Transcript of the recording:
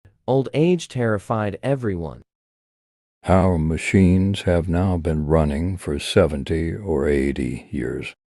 Old age terrified everyone. Our machines have now been running for 70 or 80 years.